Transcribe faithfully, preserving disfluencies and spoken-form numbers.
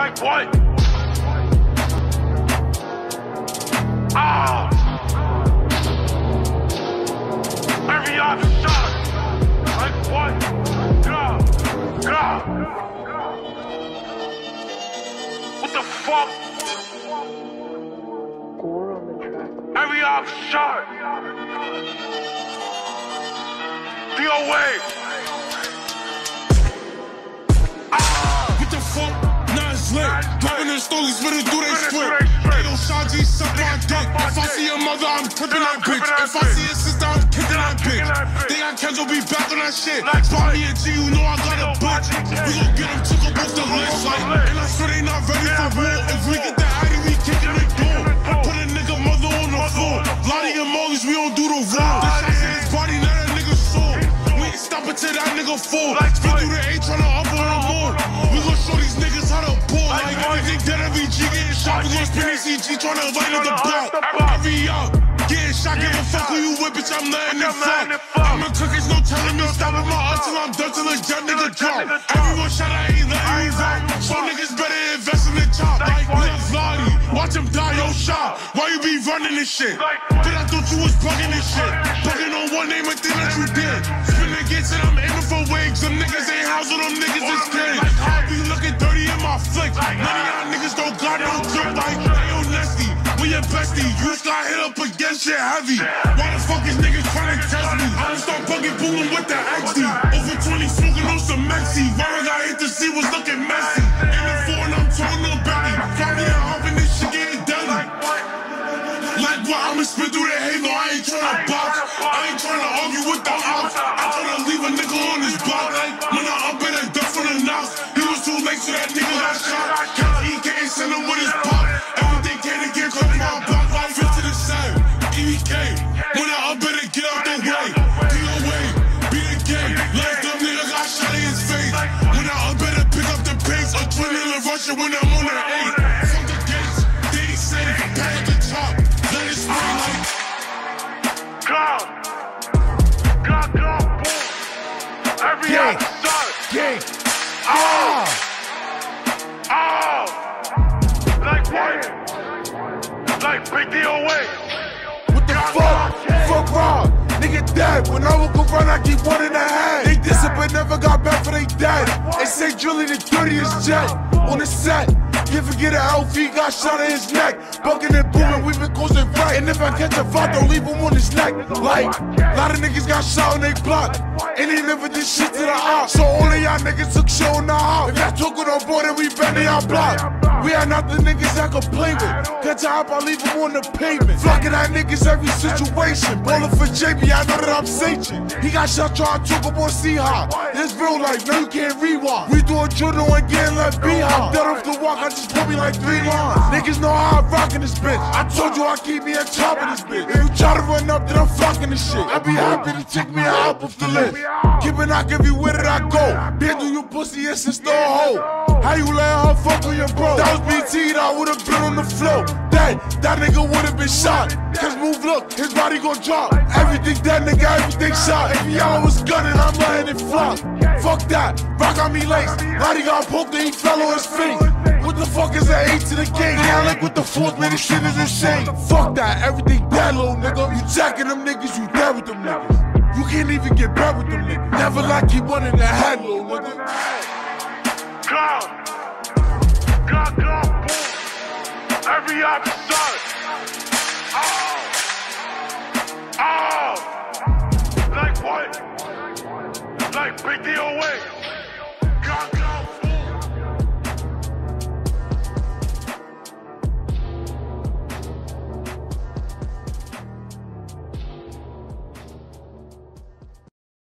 Like what? Ah! Every option. Like what? God. God. What the fuck? Every option. D O A. What the fuck? Nah, it's lit. Driving in stolies, finna do they split. Hey, yo, Shaji, suck my dick. If I see your mother, I'm clipping that bitch. If I see your sister, I'm kicking that bitch. They got Kenzo be back on that shit. Spot me a G, you know I got a bitch. We gon' get them, took them off the list. Like, and I swear they not ready for war. If we get the Addy, we kicking the door. Put a nigga mother on the floor. Lottie and Mollies, we don't do the raw. The shot in his body, now that nigga sore. We ain't stopping till that nigga fall. Spin through the A, tryna up on the more. We gon' show these niggas how to pull. Like everything that every G getting shot. We gon' spin this E G tryna light up the block. Every up, getting shot, give a fuck who you with, bitch, I'm letting it fuck. I'm a cook, it's no telling me stopping my until I'm done till a dead nigga drop. Everyone shot, I ain't letting me rock. So niggas better invest in the top. Like Lil Vladdy, watch him die, yo shot. Why you be running this shit? Then I thought you was bugging this shit. Bugging on one name and thing that you did. Spinning against it, I'm aiming for wigs. Them niggas ain't housing, them niggas is kids. I be looking dirty in my flicks. None of y'all niggas don't got no grip like yo Nesty. We your bestie, you just got hit up against shit heavy. Why the fuck is niggas trying to test me? I'ma start bugging booming with the X D. Over twenty smoking on some Mexi. Where I got hit to see was looking messy. In the four and I'm throwing no belly. Friday and hopping this shit getting deadly. Like what? I'ma spin through the halo. I ain't tryna box. I ain't tryna argue with the ops. I'm tryna leave a nigga on his block. When I up in a duck from the knocks, he was too late, so that nigga got shot. Cause he can't send him with his pop. Everything came to get cause my block. Like fit to the side. E V K. When I up in it, get out the way. D O A. Be the game. Last them nigga got shot in his face. When I up in it, pick up the pace. A twin in the Russia when I'm on the eight. From the gates. They ain't safe. Pack at the top. Let it spray like. God. God, God, boom. Every Gang. shot. Gang. Oh. Oh. Like what? Like big D O A. What the fuck? Fuck wrong. Nigga dead. When I look around, I keep one in the head. They discipline never got back for they dead. They say Julie the dirtiest jet on the set. Can't forget a L V got shot in his neck. Bucking and booming, we been causing fight. And if I catch a fight, don't leave him on his neck. Like, a lot of niggas got shot on they block. And they never did shit to the op. So all of y'all niggas took show in the house. If y'all took it on board, then we bend y'all block. We are not the niggas I can play with. Catch a hop, I leave him on the pavement. Flocking at niggas every situation. Ballin' for J B, I know that I'm Satan. He got shot, trying to took him on C-Hop. It's real life, no you can't rewind. We doing judo and getting left behind. Dead off the walk, I just put me like three lines. Niggas know how I rock in this bitch. I told you I keep me on top of this bitch. If you try to run up, then I'm flocking this shit. I be happy to take me out off the list. Keep it knock everywhere that I go. Bitch, do you pussy and sister a hoe? How you let her fuck on your bro? That was B T, I would've been on the floor. That, that nigga would've been shot. Cause move, look, his body gon' drop. Everything that nigga, everything shot. If y'all was gunning, I'm letting it flop. Fuck that, rock on me lace. Lottie got poked and he fell on his face. What the fuck is an eight to the game? Yeah, like what the fuck, man, this shit is insane. Fuck that, everything dead, little nigga. You jacking them niggas, you dead with them niggas. You can't even get back with them niggas. Never like you one in the head, little nigga. God. God, God, boom. Every option. Oh. Oh. Like what? Like big D O A.